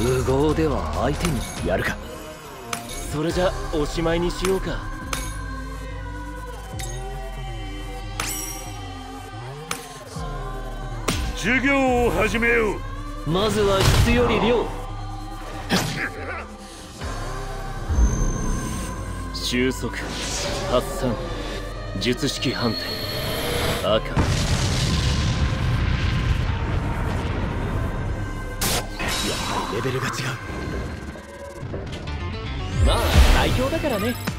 無謀では相手にやるか。 それじゃおしまいにしようか。 授業を始めよう。 まずは質より量。 収束、発散、術式判定、赤。やっぱりレベルが違う。 まあ代表だからね。